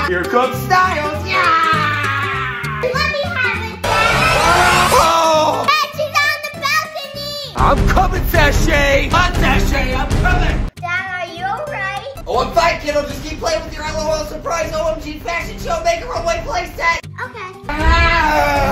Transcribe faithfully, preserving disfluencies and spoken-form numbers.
Here comes Styles. Yeah! Let me have it, Dad! Oh! Dad, she's on the balcony! I'm coming, Sashay! On, Sashay, I'm coming! Dad, are you alright? Oh, I'm fine, kiddo. Just keep playing with your LOL surprise O M G fashion show maker runway playset. Okay. Ah!